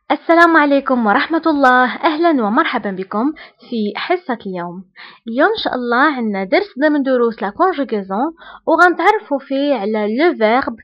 السلام عليكم ورحمة الله. أهلا ومرحبا بكم في حصة اليوم. إن شاء الله عندنا درس ضمن دروس لا conjugaison وغنتعرفوا فيه على le verbe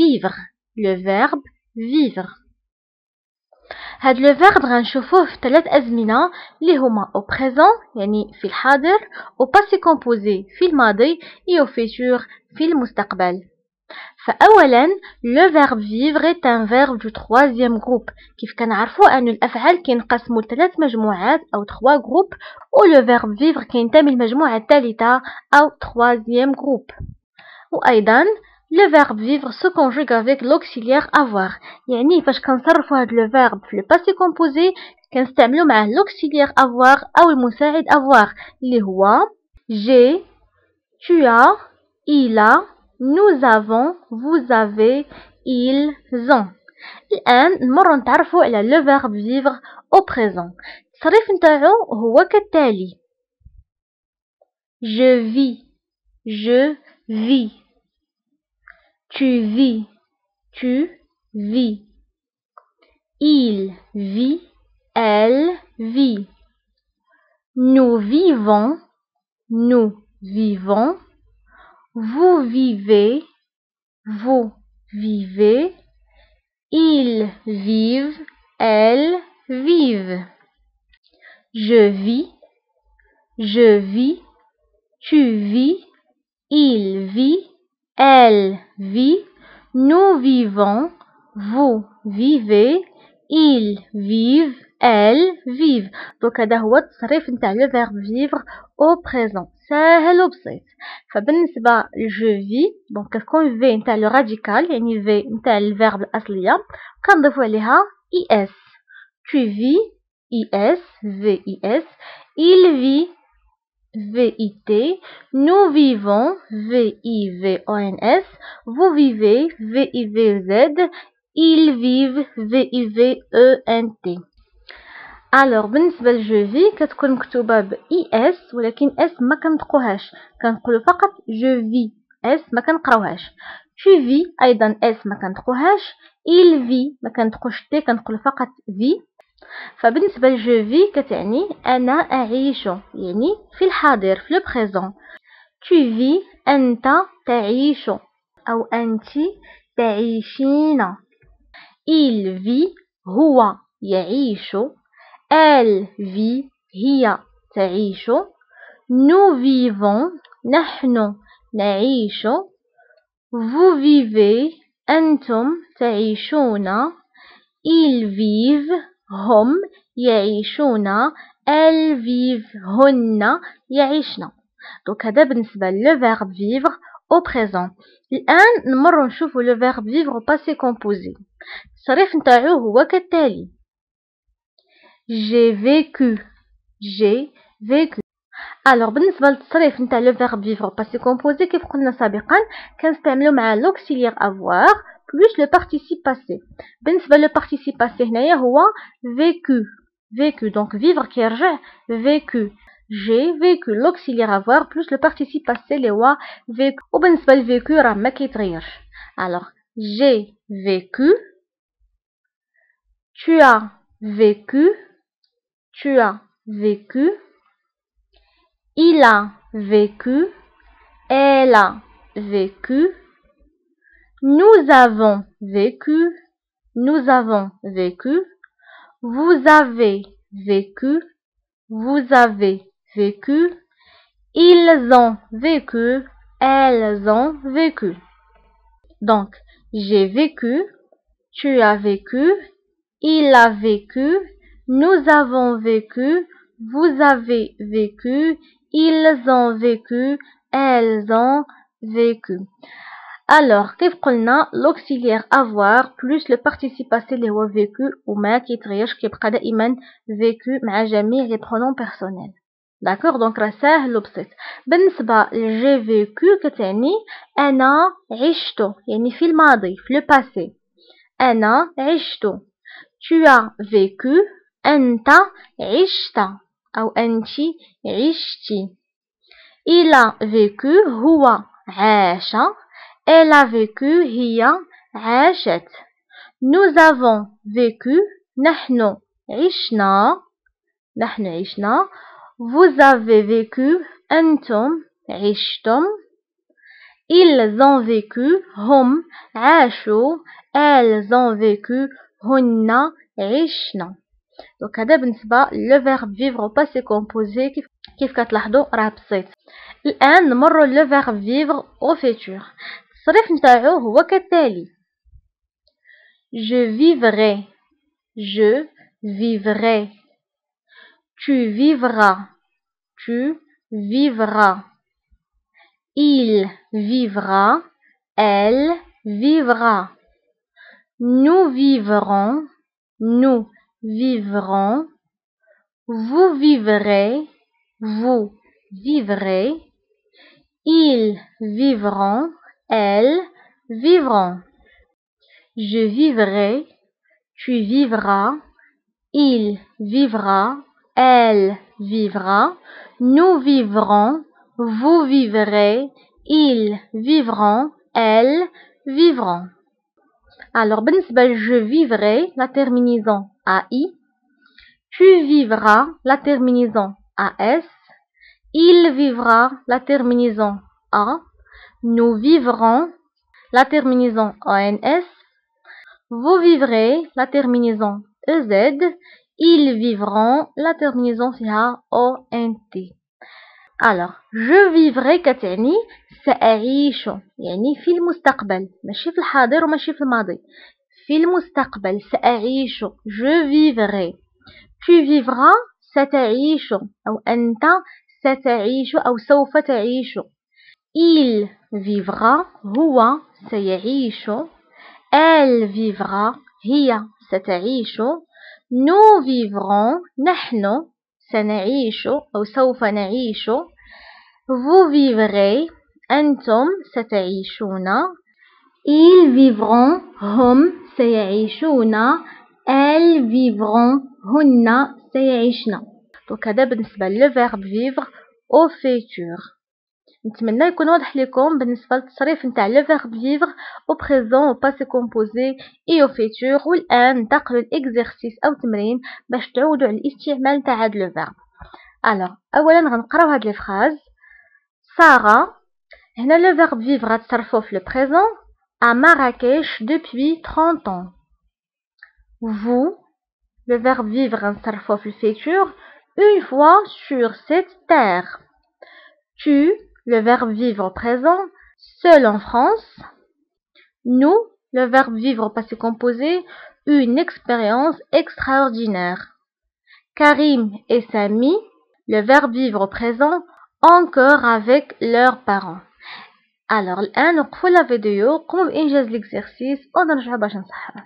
vivre. هاد le verbe غنشوفوه في 3 أزمنة اللي هما au présent يعني في الحاضر، au passé composé في الماضي، et au futur في المستقبل. فأولا le verbe vivre est un verbe du troisième groupe. كيف كنعرفوا أن الأفعال كينقسموا ل3 مجموعات أو 3 groupes، و le verbe vivre كينتمي للمجموعة الثالثة أو troisième groupe. وأيضا le verbe vivre se conjugue avec l'auxiliaire avoir. يعني فاش كنصرفوا هذا le verbe في le passé composé كنستعملوا معه l'auxiliaire avoir أو المساعد avoir اللي هو j'ai, tu as, il a, nous avons, vous avez, ils ont. الآن نمروا نتعرفوا على le verbe vivre au présent. التصريف نتاعو هو كالتالي: je vis, tu vis, il vit, elle vit, nous vivons, vous vivez, ils vivent, elles vivent. Je vis, tu vis, il vit, elle vit, nous vivons, vous vivez, ils vivent, elles vivent. Donc هذا هو التصريف نتاع le verbe vivre au présent. ساهل وبسيط. فبالنسبة je vis دونك كتكون في نتاع لو راديكال يعني في نتاع الفيرب الأصلية كنضيفو عليها es. tu vis es vis, il vit vit, nous vivons vivons, vous vivez vivez, ils vivent vivent. alors بالنسبه لجو في كتكون مكتوبه ب اس ولكن اس ما كنطقوهاش، كنقولوا فقط جو في اس ما كنقراوهاش. tu vis ايضا اس ما كنطقوهاش، il vit ما كنطقوش تي كنقولوا فقط في. فبالنسبه لجو في كتعني انا اعيش يعني في الحاضر في لو بريزون. tu vis انت تعيش او انت تعيشين. il vit هو يعيش، elle vit هي تعيش، nous vivons نحن نعيش، vous vivez أنتم تعيشون، ils vivent هم يعيشون، elles vivent هن يعيشن. donc هذا بالنسبة le verbe vivre au présent. الآن نمروا نشوفوا le verbe vivre au passé composé. التصريف نتاعو هو كالتالي: j'ai vécu. alors بالنسبة للتصريف نتاع le verbe vivre au passé composé كيف قلنا سابقا كنستعملوا مع l'auxiliaire avoir plus le participe passé. بالنسبة le participe passé هنايا هو vécu donc vivre كيرجع vécu. j'ai vécu l'auxiliaire avoir plus le participe passé اللي هو vécu. وبالنسبة لvécu راه ما كيتغيرش. alors j'ai vécu, tu as vécu, il a vécu, elle a vécu, nous avons vécu, vous avez vécu, ils ont vécu, elles ont vécu. donc j'ai vécu, tu as vécu, il a vécu, nous avons vécu, vous avez vécu, ils ont vécu, elles ont vécu. alors كيف قلنا l'auxiliaire avoir plus le participe passé اللي هو vécu وما كيتغيرش كيبقى دائما vécu مع جميع les pronoms personnels. d'accord donc راه ساهل وبسيط. بالنسبة j'ai vécu كتعني أنا عشت يعني في الماضي في le passé. أنا عشت. tu as vécu أنت عشت أو أنت عشتي. il a vécu هو عاش. elle a vécu هي عاشت. nous avons vécu نحن عشنا. نحن عشنا. Vous avez vécu. أنتم عشتم. Ils ont vécu. هم عاشوا. Elles ont vécu. هن عشنا. دونك هذا بالنسبة لو فيرب فيفر au passé composé كيف كتلاحظوا راه بسيط. الآن نمروا لو فيرب فيفر au futur. التصريف نتاعو هو كالتالي: Je vivrai. Je vivrai. Tu vivras. Tu vivras. Il vivra. Elle vivra. Nous vivrons. Nous vivrons. Vous vivrez. Vous vivrez. Ils vivront. Elles vivront. Je vivrai. Tu vivras. Il vivra. Elle vivra. Nous vivrons. Vous vivrez. Ils vivront. Elles vivront. Alors, بالنسبة je vivrai, la terminaison AI. Tu vivras, la terminaison AS. Il vivra, la terminaison A. Nous vivrons, la terminaison ONS. Vous vivrez, la terminaison EZ. Ils vivront, la terminaison فيها ONT. Alors, je vivrai كتعني سأعيش، يعني في المستقبل، ماشي في الحاضر وماشي في الماضي، في المستقبل سأعيش. je vivrai. tu vivras ستعيش أو أنت ستعيش أو سوف تعيش. il vivra هو سيعيش. elle vivra هي ستعيش. nous vivrons نحن سنعيش أو سوف نعيش. vous vivrez أنتم ستعيشون. ils vivront هم سيعيشون. elles vivront هن سيعيشن. دونك هذا بالنسبة لو فيرب فيفر au futur. نتمنى يكون واضح لكم بالنسبة للتصريف نتاع لو فيرب فيفر au présent au passé composé et au futur. والآن ننتقلوا لإكزرسيس أو تمرين باش تعودوا على الاستعمال نتاع هذا لو فيرب. alors أولا غنقراو هاد لي فراز. سارة، هنا لو فيرب فيفر غتصرفوه في لو بريزون à Marrakech depuis 30 ans. vous le verbe vivre غنصرفوه في الفيتور une fois sur cette terre. tu le verbe vivre au présent seul en France. nous le verbe vivre au passé composé une expérience extraordinaire. Karim et Sami le verbe vivre au présent encore avec leurs parents. alors الآن نوقفوا لا فيديو قوموا بإنجاز l'exercice ونرجعوا باش نصححوه.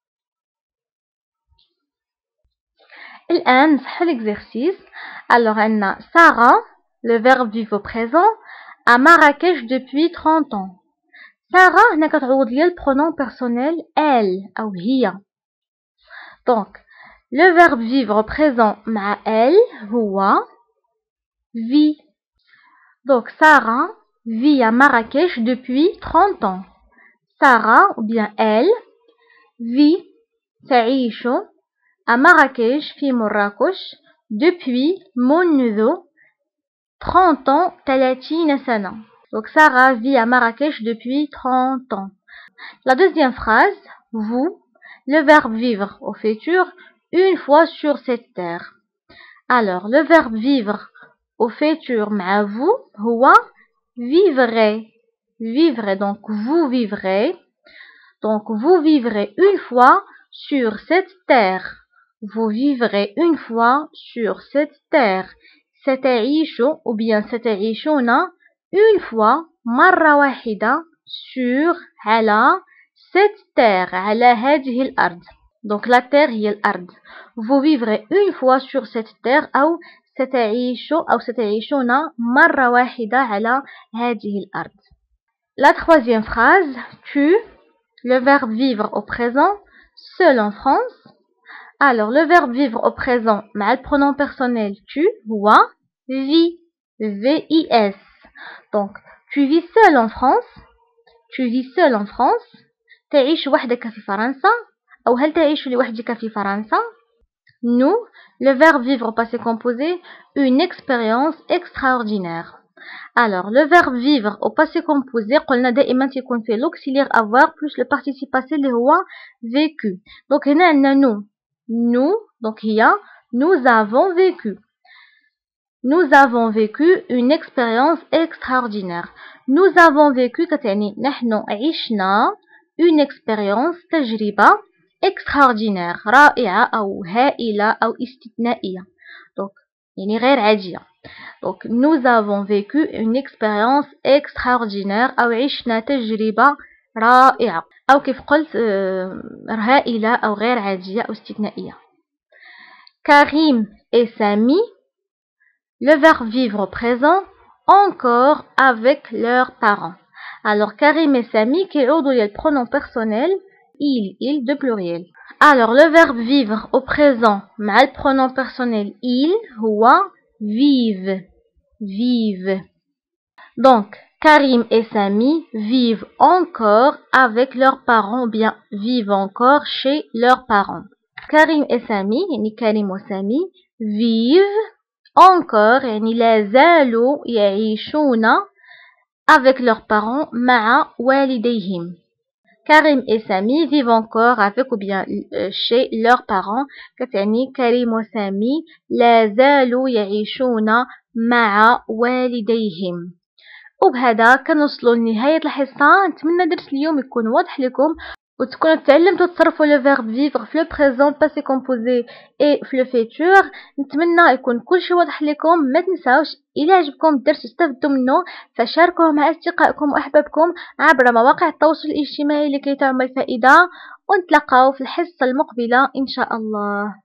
الآن نصححوا l'exercice. alors عندنا Sarah le verbe vivre au présent à Marrakech depuis 30 ans. Sarah هنا كتعوض ليا البرونون بيرسونيل elle أو هي. donc le verbe vivre au présent مع elle هو vit. donc Sarah vit à Marrakech depuis 30 ans. Sarah ou bien elle vit تعيش à Marrakech في مراكش depuis منذ 30 ans 30 سنة. donc Sarah vit à Marrakech depuis 30 ans. la deuxième phrase vous le verbe vivre au futur une fois sur cette terre. alors le verbe vivre au futur مع vous هو vivrai. vivrai donc vous vivrez. donc vous vivrez une fois sur cette terre. vous vivrez une fois sur cette terre. ستعيش ou bien ستعيشون une fois مرة واحدة sur على cette terre على هذه الأرض. donc la terre هي الأرض. vous vivrez une fois sur cette terre أو ستعيش أو ستعيشون مرة واحدة على هذه الأرض. la troisième phrase tu le verbe vivre au présent seul en France. alors le verbe vivre au présent مع le pronom personnel tu هو vis. VIS. donc tu vis seul en France. tu vis seul en France. تعيش وحدك في فرنسا. أو هل تعيش لوحدك في فرنسا؟ Nous, le verbe vivre au passé composé, une expérience extraordinaire. Alors, le verbe vivre au passé composé, قلنا دائما تكون فيه l'auxiliaire avoir plus le participe passé اللي هو vécu. Donc هنا عندنا nous, donc هي nous avons vécu. Nous avons vécu une expérience extraordinaire. Nous avons vécu كتعني نحن عشنا une expérience تجربة extraordinaire رائعة أو هائلة أو استثنائية. Donc يعني غير عادية. Donc nous avons vécu une expérience extraordinaire أو عشنا تجربة رائعة أو كيف قلت هائلة أو غير عادية أو استثنائية. Karim et Samy, le verbe vivre au présent, encore avec leurs parents. Alors Karim et Samy كيعودوا للpronom pronom personnel il de pluriel. Alors le verbe vivre au présent مع le pronom personnel il هو vive. Donc Karim et Samy vivent encore avec leurs parents ou bien vivent encore chez leurs parents. Karim et Samy يعني Karim وسامي vivent encore يعني لا زالوا يعيشون avec leurs parents مع والديهم. Karim et Samy vivent encore avec ou bien chez leurs parents كتعني كريم وسامي لا زالوا يعيشون مع والديهم. وبهذا كنوصلوا لنهاية الحصة. نتمنى درس اليوم يكون واضح لكم وتكونوا تعلمتوا تصرفوا لو فيرب فيفر في لو بريزون باسي كومبوزي اي في لو فيتور. نتمنى يكون كلشي واضح لكم. ما تنساوش الى عجبكم الدرس استفدتوا منه فشاركوه مع اصدقائكم واحبابكم عبر مواقع التواصل الاجتماعي لكي تعم الفائده. ونتلاقاو في الحصه المقبله ان شاء الله.